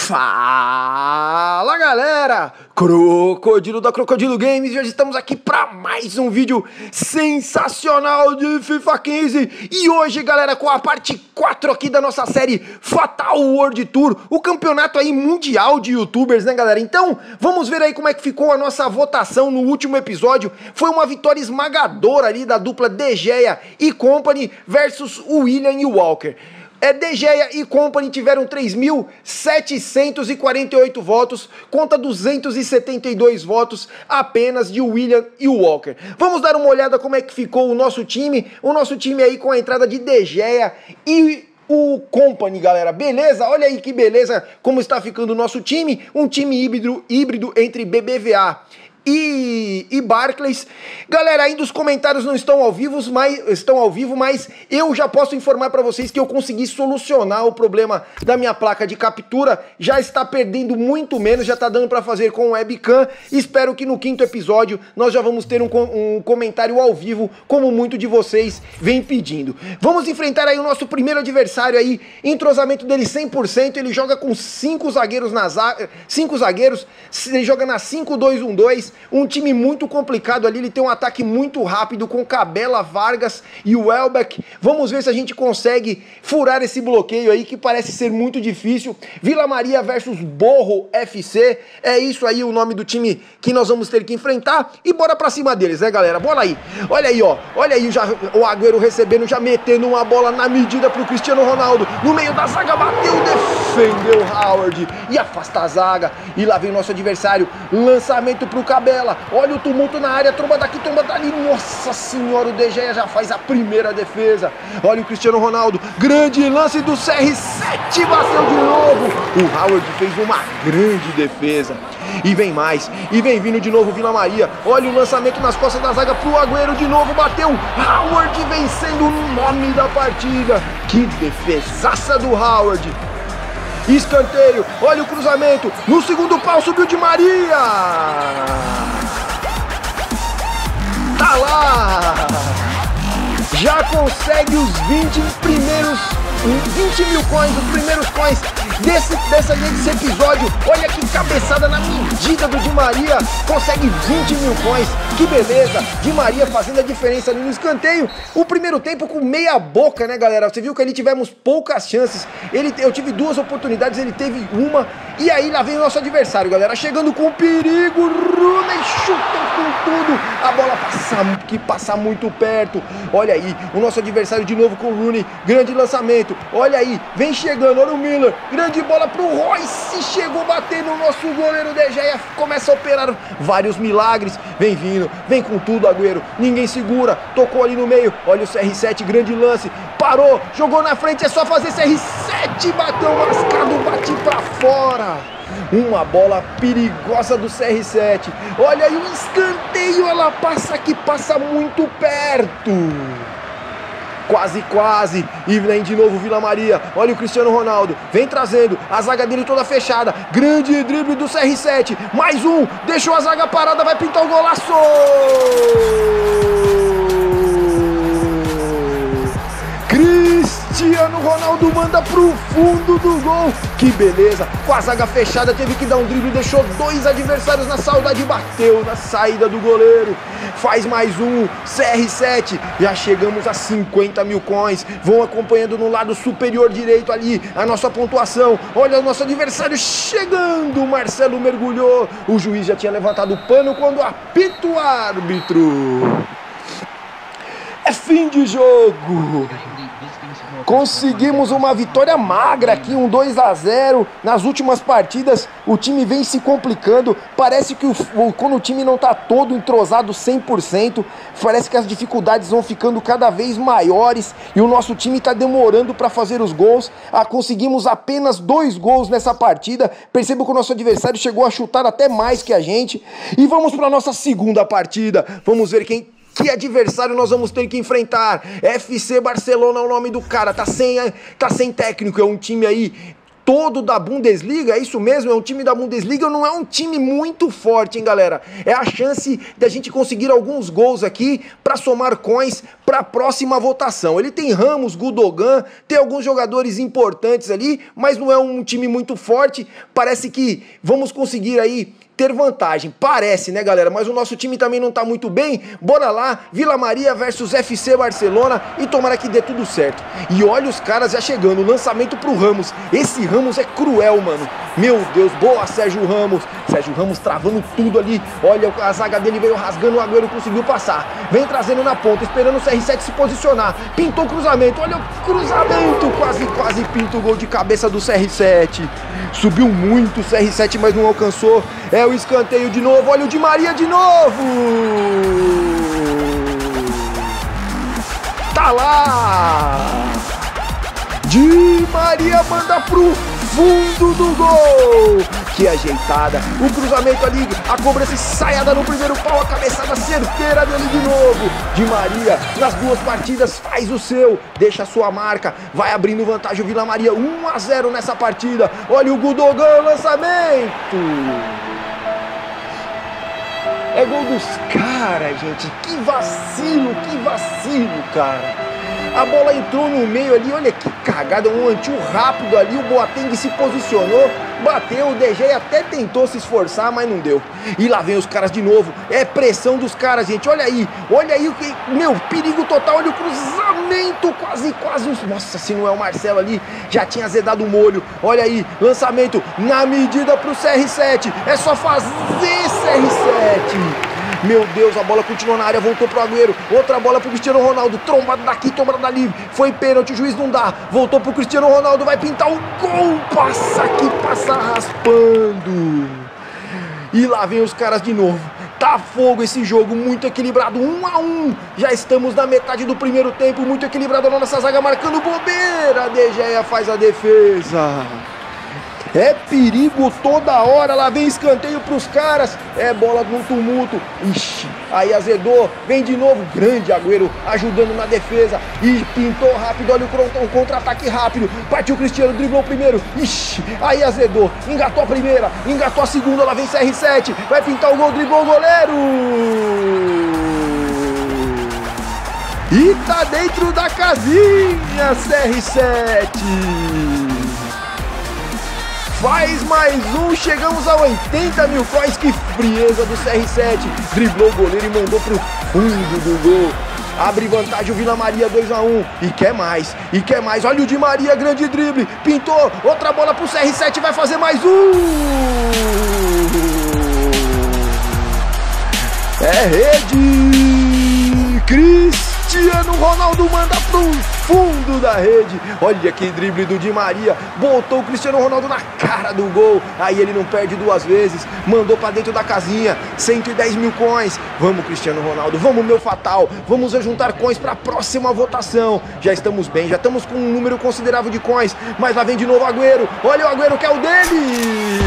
Fala galera, Crocodilo da Crocodilo Games, e hoje estamos aqui para mais um vídeo sensacional de FIFA 15. E hoje galera, com a parte 4 aqui da nossa série Fatal World Tour, o campeonato aí mundial de youtubers, né galera? Então vamos ver aí como é que ficou a nossa votação no último episódio. Foi uma vitória esmagadora ali da dupla De Gea e Company versus o William e o Walker. De Gea e Company tiveram 3.748 votos contra 272 votos apenas de William e Walker. Vamos dar uma olhada como é que ficou o nosso time. O nosso time aí com a entrada de De Gea e o Company, galera, beleza? Olha aí que beleza como está ficando o nosso time. Um time híbrido entre BBVA e Barclays. Galera, ainda os comentários não estão ao vivo, mas eu já posso informar para vocês que eu consegui solucionar o problema da minha placa de captura. Já está perdendo muito menos, já está dando para fazer com webcam. Espero que no 5º episódio nós já vamos ter um comentário ao vivo, como muito de vocês vem pedindo. Vamos enfrentar aí o nosso primeiro adversário aí, entrosamento dele 100%, ele joga com 5 zagueiros ele joga na 5-2-1-2, um time muito complicado ali, ele tem um ataque muito rápido com Cabela, Vargas e o Welbeck. Vamos ver se a gente consegue furar esse bloqueio aí, que parece ser muito difícil. Vila Maria versus Borro FC, é isso aí o nome do time que nós vamos ter que enfrentar, e bora pra cima deles, né galera? Bora aí, olha aí ó, olha aí já, o Agüero recebendo, já metendo uma bola na medida pro Cristiano Ronaldo, no meio da zaga, bateu, defendeu Howard e afasta a zaga, e lá vem o nosso adversário, lançamento pro Cabela. Olha o tumulto na área, tromba daqui, tromba dali, nossa senhora, o De Gea já faz a primeira defesa. Olha o Cristiano Ronaldo, grande lance do CR7, bateu de novo. O Howard fez uma grande defesa. E vem mais, e vem vindo de novo Vila Maria. Olha o lançamento nas costas da zaga pro Agüero, de novo bateu. Howard vencendo o nome da partida. Que defesaça do Howard. Escanteio, olha o cruzamento, no segundo pau subiu Di Maria, tá lá, já consegue os 20 mil coins, os primeiros coins desse episódio. Olha que cabeçada na medida do Di Maria, consegue 20 mil coins, que beleza, Di Maria fazendo a diferença ali no escanteio. O primeiro tempo com meia boca, né galera, você viu que ali tivemos poucas chances, eu tive 2 oportunidades, ele teve uma, e aí lá vem o nosso adversário, galera, chegando com perigo, Rooney chuta com tudo, a bola passa muito perto. Olha aí, o nosso adversário de novo com o Rooney, grande lançamento, olha aí, vem chegando, olha o Miller, grande bola pro Royce, chegou batendo o nosso goleiro De Gea, começa a operar vários milagres, vem vindo, vem com tudo Agüero, ninguém segura, tocou ali no meio, olha o CR7, grande lance, parou, jogou na frente, é só fazer CR7, bateu mascado, bate pra fora. Uma bola perigosa do CR7, olha aí o escanteio, ela passa muito perto. Quase, e vem de novo Vila Maria, olha o Cristiano Ronaldo, vem trazendo, a zaga dele toda fechada, grande drible do CR7, mais um, deixou a zaga parada, vai pintar o golaço! Cristiano Ronaldo manda pro fundo do gol, que beleza, com a zaga fechada teve que dar um drible, deixou 2 adversários na saudade, bateu na saída do goleiro, faz mais um, CR7, já chegamos a 50 mil coins, vão acompanhando no lado superior direito ali a nossa pontuação, olha o nosso adversário chegando, o Marcelo mergulhou, o juiz já tinha levantado o pano quando apita o árbitro, é fim de jogo. Conseguimos uma vitória magra aqui, um 2-0. Nas últimas partidas o time vem se complicando, parece que quando o time não está todo entrosado 100%, parece que as dificuldades vão ficando cada vez maiores e o nosso time está demorando para fazer os gols. Conseguimos apenas 2 gols nessa partida, percebo que o nosso adversário chegou a chutar até mais que a gente. E vamos para a nossa segunda partida, vamos ver que adversário nós vamos ter que enfrentar. FC Barcelona é o nome do cara, tá sem técnico, é um time aí todo da Bundesliga, é isso mesmo, é um time da Bundesliga, não é um time muito forte, hein, galera? É a chance da gente conseguir alguns gols aqui para somar coins para a próxima votação. Ele tem Ramos, Gundogan, tem alguns jogadores importantes ali, mas não é um time muito forte. Parece que vamos conseguir aí ter vantagem, parece, né, galera? Mas o nosso time também não tá muito bem. Bora lá, Vila Maria versus FC Barcelona e tomara que dê tudo certo. E olha os caras já chegando, lançamento pro Ramos. Esse Ramos é cruel, mano. Meu Deus, boa Sérgio Ramos. Sérgio Ramos travando tudo ali. Olha, a zaga dele veio rasgando, o Agüero conseguiu passar. Vem trazendo na ponta, esperando o CR7 se posicionar. Pintou o cruzamento, olha o cruzamento. Quase pinta o gol de cabeça do CR7. Subiu muito o CR7, mas não alcançou. É o escanteio de novo, olha o Di Maria de novo! Tá lá! Di Maria manda pro fundo do gol! Que ajeitada! O cruzamento ali, a cobrança ensaiada no primeiro pau, a cabeçada certeira dele de novo! Di Maria, nas duas partidas, faz o seu, deixa a sua marca, vai abrindo vantagem o Vila Maria, 1-0 nessa partida. Olha o Gundogan, lançamento! É gol dos caras, gente. Que vacilo, cara. A bola entrou no meio ali, olha que cagada, um antio rápido ali, o Boateng se posicionou, bateu, o De Gea até tentou se esforçar, mas não deu. E lá vem os caras de novo, é pressão dos caras, gente, olha aí, meu, perigo total, olha o cruzamento, quase, nossa, se não é o Marcelo ali, já tinha azedado o molho, olha aí, lançamento na medida pro CR7, é só fazer CR7. Meu Deus, a bola continuou na área, voltou pro Agüero, outra bola pro Cristiano Ronaldo, trombada daqui, trombada dali, foi pênalti, o juiz não dá, voltou pro Cristiano Ronaldo, vai pintar o gol, passa aqui, passa raspando, e lá vem os caras de novo, tá fogo esse jogo, muito equilibrado, 1-1, já estamos na metade do primeiro tempo, muito equilibrado na nossa zaga, marcando bobeira, De Gea faz a defesa. É perigo toda hora, lá vem escanteio pros caras, é bola no tumulto, ixi, aí azedou, vem de novo, grande Agüero ajudando na defesa, e pintou rápido, olha o contra-ataque rápido, partiu o Cristiano, driblou o primeiro, ixi, aí azedou, engatou a primeira, engatou a segunda, lá vem CR7, vai pintar o gol, driblou o goleiro, e tá dentro da casinha, CR7. Faz mais um, chegamos a 80 mil coins, que frieza do CR7, driblou o goleiro e mandou pro fundo do gol, abre vantagem o Vila Maria, 2-1, e quer mais, olha o Di Maria, grande drible, pintou, outra bola pro CR7, vai fazer mais um, é rede, Cristiano Ronaldo manda pro fundo da rede, olha que drible do Di Maria, botou o Cristiano Ronaldo na cara do gol, aí ele não perde duas vezes, mandou pra dentro da casinha, 110 mil coins, vamos Cristiano Ronaldo, vamos meu fatal, vamos juntar coins pra próxima votação, já estamos bem, já estamos com um número considerável de coins, mas lá vem de novo o Agüero, olha o Agüero que é o dele,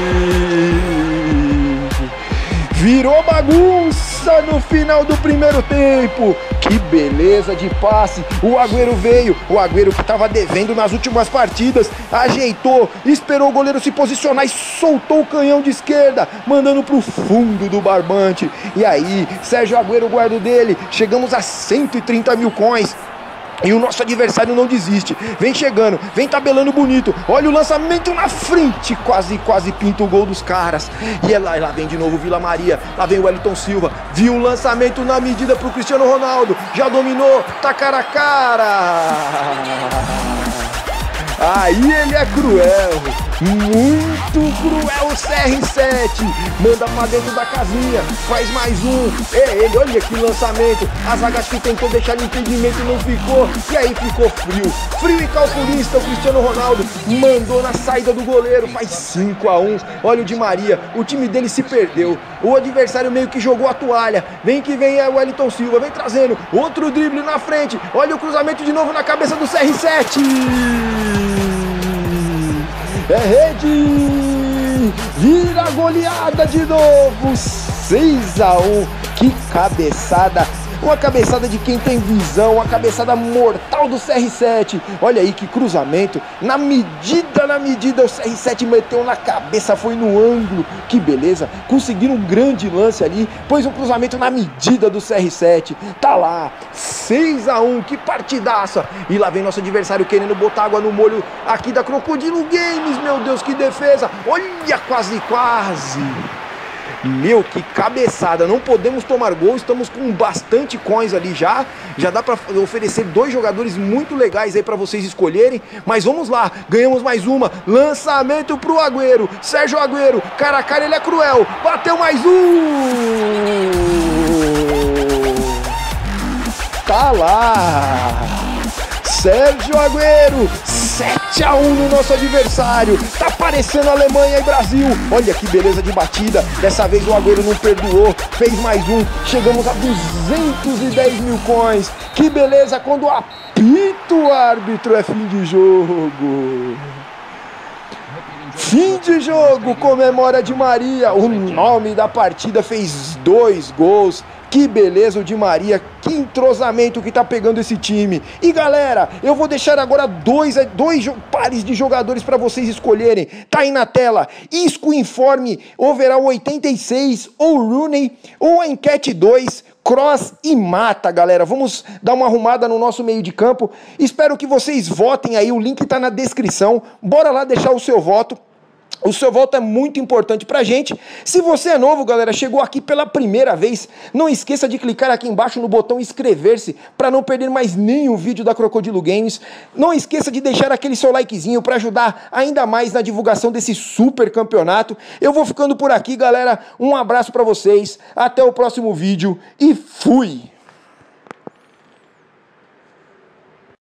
virou bagunça no final do primeiro tempo, que beleza de passe, o Agüero veio, o Agüero que estava devendo nas últimas partidas, ajeitou, esperou o goleiro se posicionar e soltou o canhão de esquerda, mandando pro fundo do barbante, e aí, Sérgio Agüero guarda o dele, chegamos a 130 mil coins, e o nosso adversário não desiste, vem chegando, vem tabelando bonito, olha o lançamento na frente, quase pinta o gol dos caras, e lá vem de novo o Vila Maria, lá vem o Wellington Silva, viu o lançamento na medida pro Cristiano Ronaldo, já dominou, tá cara a cara, aí ele é cruel, muito cruel o CR7, manda pra dentro da casinha, faz mais um, é ele, olha que lançamento, a zaga que tentou deixar no impedimento e não ficou, e aí ficou frio e calculista, o Cristiano Ronaldo mandou na saída do goleiro, faz 5-1, olha o Di Maria, o time dele se perdeu, o adversário meio que jogou a toalha, vem que vem é o Wellington Silva, vem trazendo, outro drible na frente, olha o cruzamento de novo na cabeça do CR7, é rede, vira goleada de novo, 6-1, que cabeçada, Uma cabeçada de quem tem visão, uma cabeçada mortal do CR7. Olha aí que cruzamento. Na medida, o CR7 meteu na cabeça, foi no ângulo. Que beleza. Conseguiram um grande lance ali. Pôs um cruzamento na medida do CR7. Tá lá. 6-1. Que partidaça. E lá vem nosso adversário querendo botar água no molho aqui da Crocodilo Games. Meu Deus, que defesa. Olha, quase. Meu, que cabeçada, não podemos tomar gol, estamos com bastante coins ali já dá pra oferecer 2 jogadores muito legais aí pra vocês escolherem, mas vamos lá, ganhamos mais uma, lançamento pro Agüero, Sérgio Agüero, cara a cara ele é cruel, bateu mais um, tá lá, Sérgio Agüero, 7-1 no nosso adversário. Tá parecendo Alemanha e Brasil. Olha que beleza de batida. Dessa vez o Agüero não perdoou. Fez mais um. Chegamos a 210 mil coins. Que beleza quando apita o árbitro. É fim de jogo. Fim de jogo. Comemora Di Maria. O nome da partida, fez 2 gols. Que beleza o Di Maria, que entrosamento que tá pegando esse time. E galera, eu vou deixar agora dois pares de jogadores para vocês escolherem. Tá aí na tela, Isco Informe, overall 86, ou Rooney, ou a enquete 2, Kroos e Mata, galera. Vamos dar uma arrumada no nosso meio de campo. Espero que vocês votem aí, o link tá na descrição. Bora lá deixar o seu voto. O seu voto é muito importante pra gente. Se você é novo, galera, chegou aqui pela primeira vez, não esqueça de clicar aqui embaixo no botão inscrever-se para não perder mais nenhum vídeo da Crocodilo Games. Não esqueça de deixar aquele seu likezinho para ajudar ainda mais na divulgação desse super campeonato. Eu vou ficando por aqui, galera. Um abraço pra vocês, até o próximo vídeo e fui!